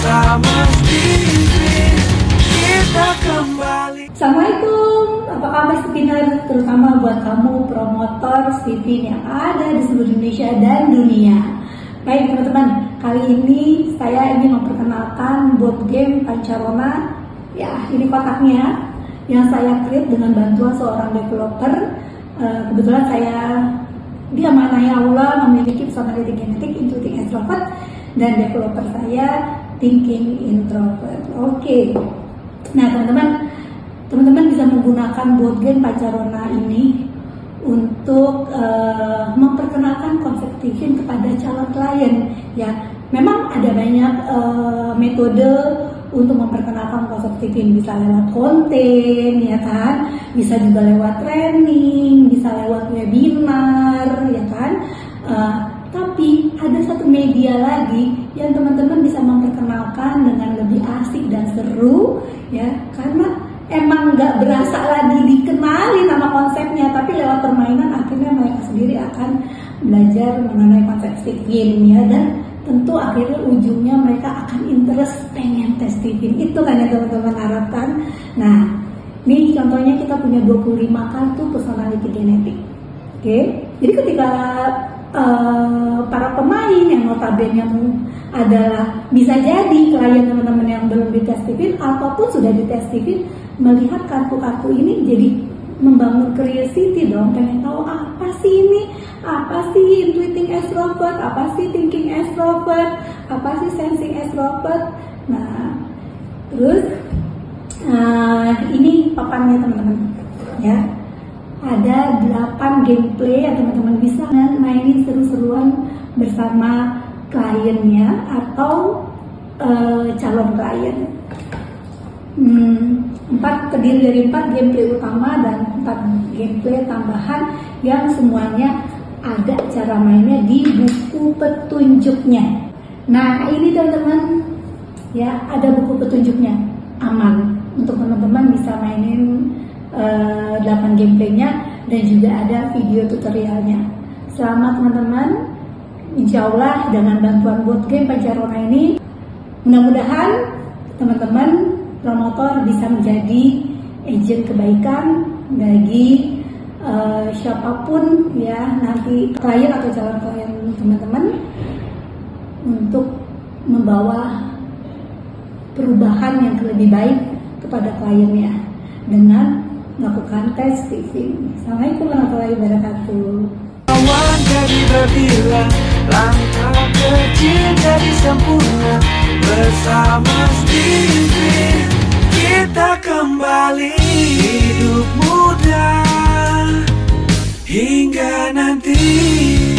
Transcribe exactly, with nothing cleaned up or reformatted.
bersama Stevie kita kembali. Assalamualaikum, apa kabar Steviner? Terutama buat kamu promotor Stevie yang ada di seluruh Indonesia dan dunia. Baik teman-teman, kali ini saya ingin memperkenalkan board game Pancarona. Ya, ini kotaknya yang saya create dengan bantuan seorang developer. Uh, kebetulan saya dia manahnya Allah memiliki personality genetik intuiting extrovert dan developer saya thinking introvert. Oke, okay. Nah teman-teman, teman-teman bisa menggunakan board game Pancarona ini untuk uh, memperkenalkan konsep thinking kepada calon klien. Ya, memang ada banyak uh, metode untuk memperkenalkan konsep thinking, bisa lewat konten, ya kan, bisa juga lewat training, bisa lewat webinar, ya kan. Uh, tapi ada satu media lagi yang teman-teman bisa memperkenalkan dengan lebih asik dan seru, ya, karena emang nggak berasa lagi dikenali nama konsepnya, tapi lewat permainan akhirnya mereka sendiri akan belajar mengenai konsep thinking, ya, dan tentu akhirnya ujungnya mereka akan interest pengen tes thinking. Itu kan yang teman-teman harapkan. Nah, ini contohnya kita punya dua puluh lima kartu personality genetik. Oke, okay? Jadi ketika uh, para pemain yang notabene adalah bisa jadi klien teman-teman yang belum dites thinking ataupun sudah dites thinking, melihat kartu-kartu ini jadi membangun curiosity dong, pengen tahu apa sih ini, apa sih intuiting extrovert, apa sih thinking extrovert, apa sih sensing extrovert. Nah, terus uh, ini papannya teman-teman, ya. Ada delapan gameplay yang teman-teman bisa mainin seru-seruan bersama kliennya atau uh, calon klien. Hmm, empat terdiri dari empat gameplay utama dan empat gameplay tambahan yang semuanya ada cara mainnya di buku petunjuknya. Nah, ini teman-teman, ya, ada buku petunjuknya, aman untuk teman-teman bisa mainin uh, delapan gameplaynya dan juga ada video tutorialnya. Selamat teman-teman, insya Allah dengan bantuan board game Pancarona ini, mudah-mudahan teman-teman promotor bisa menjadi agent kebaikan bagi uh, siapapun, ya, nanti klien atau calon klien teman-teman, untuk membawa perubahan yang lebih baik kepada kliennya dengan melakukan tes thinking. Assalamualaikum warahmatullahi wabarakatuh. Kawan jadi berbilang, langkah kecil jadi sempurna. Bersama Stevie kita kembali hidup muda hingga nanti.